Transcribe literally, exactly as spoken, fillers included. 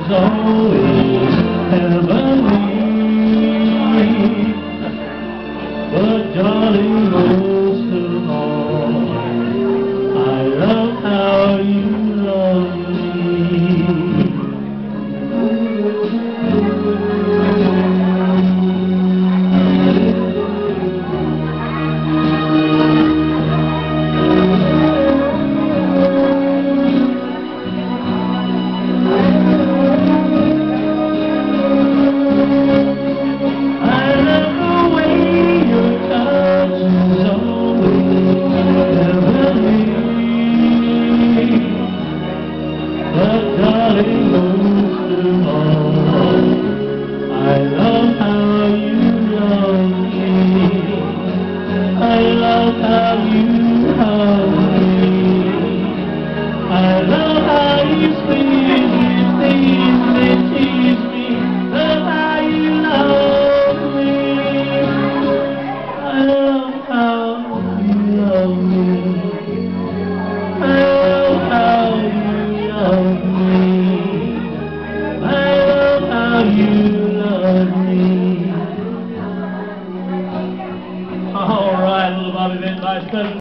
always heavenly, but darling, most of all, I love how you love me. But darling, most of all, I love how you love me. I love how you hug me. I love how you squeeze me, please me, tease me. Love how you love me. I love how you love me. I love how you love me. I love how you love me. All right, little Bobby Van Dyke.